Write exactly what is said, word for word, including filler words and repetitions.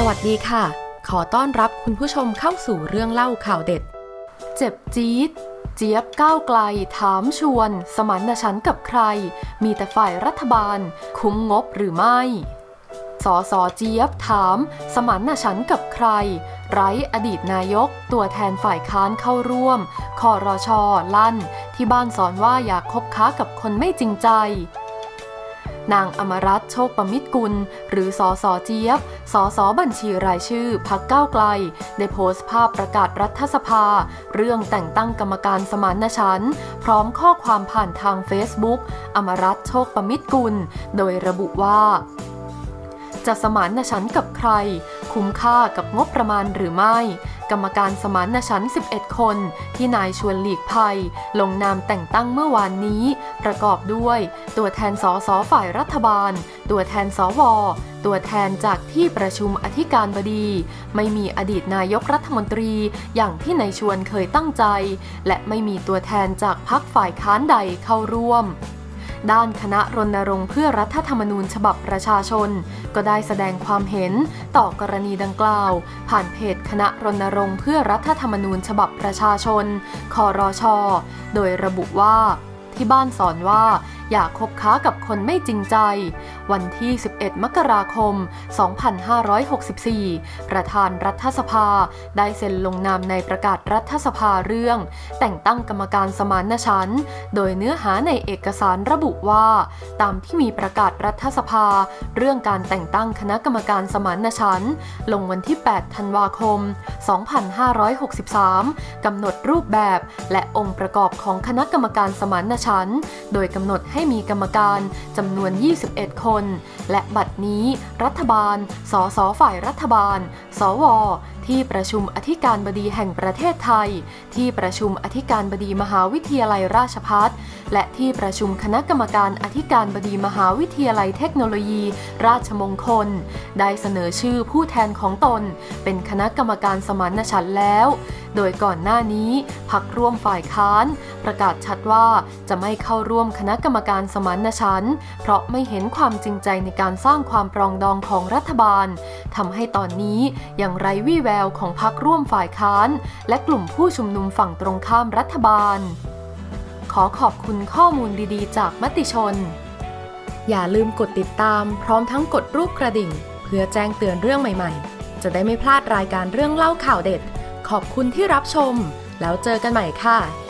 วัสดีค่ะขอต้อนรับคุณผู้ชมเข้าสู่เรื่องเล่าข่าวเด็ดเจ็บจี๊ดเจี๊ยบก้าวไกลถามชวนสมานฉันท์กับใครมีแต่ฝ่ายรัฐบาลคุ้มงบหรือไม่สสเจี๊ยบถามสมานฉันท์กับใครไร้อดีตนายกตัวแทนฝ่ายค้านเข้าร่วมครช.ลั่นที่บ้านสอนว่าอย่าคบค้ากับคนไม่จริงใจนางอมรัตน์โชคประมิตรกุลหรือสสเจี๊ยบสสบัญชีรายชื่อพรรคก้าวไกลได้โพสต์ภาพประกาศรัฐสภาเรื่องแต่งตั้งกรรมการสมานฉันท์พร้อมข้อความผ่านทางเฟซบุ๊กอมรัตน์โชคประมิตรกุลโดยระบุว่าจะสมานฉันท์กับใครคุ้มค่ากับงบประมาณหรือไม่กรรมการสมานฉันท์สิบเอ็ดคนที่นายชวนหลีกภัยลงนามแต่งตั้งเมื่อวานนี้ประกอบด้วยตัวแทนสสฝ่ายรัฐบาลตัวแทนสวตัวแทนจากที่ประชุมอธิการบดีไม่มีอดีตนายกรัฐมนตรีอย่างที่นายชวนเคยตั้งใจและไม่มีตัวแทนจากพรรคฝ่ายค้านใดเข้าร่วมด้านคณะรณรงค์เพื่อรัฐธรรมนูญฉบับประชาชนก็ได้แสดงความเห็นต่อกรณีดังกล่าวผ่านเพจคณะรณรงค์เพื่อรัฐธรรมนูญฉบับประชาชนครช.โดยระบุว่าที่บ้านสอนว่าอย่าคบค้ากับคนไม่จริงใจวันที่สิบเอ็ดมกราคมสองพันห้าร้อยหกสิบสี่ประธานรัฐสภาได้เซ็นลงนามในประกาศรัฐสภาเรื่องแต่งตั้งกรรมการสมานฉันท์โดยเนื้อหาในเอกสารระบุว่าตามที่มีประกาศรัฐสภาเรื่องการแต่งตั้งคณะกรรมการสมานฉันท์ลงวันที่แปดธันวาคมสองพันห้าร้อยหกสิบสามกำหนดรูปแบบและองค์ประกอบของคณะกรรมการสมานฉันท์โดยกำหนดให้มีกรรมการจำนวนยี่สิบเอ็ดคนและบัดนี้รัฐบาลสสฝ่ายรัฐบาลสวที่ประชุมอธิการบดีแห่งประเทศไทยที่ประชุมอธิการบดีมหาวิทยาลัยราชภัฏและที่ประชุมคณะกรรมการอธิการบดีมหาวิทยาลัยเทคโนโลยีราชมงคลได้เสนอชื่อผู้แทนของตนเป็นคณะกรรมการสมานฉันท์แล้วโดยก่อนหน้านี้พรรคร่วมฝ่ายค้านประกาศชัดว่าจะไม่เข้าร่วมคณะกรรมการสมานฉันท์เพราะไม่เห็นความจริงใจในการสร้างความปรองดองของรัฐบาลทำให้ตอนนี้ยังไร้วี่แววของพรรคร่วมฝ่ายค้านและกลุ่มผู้ชุมนุมฝั่งตรงข้ามรัฐบาลขอขอบคุณข้อมูลดีๆจากมติชนอย่าลืมกดติดตามพร้อมทั้งกดรูปกระดิ่งเพื่อแจ้งเตือนเรื่องใหม่ๆจะได้ไม่พลาดรายการเรื่องเล่าข่าวเด็ดขอบคุณที่รับชมแล้วเจอกันใหม่ค่ะ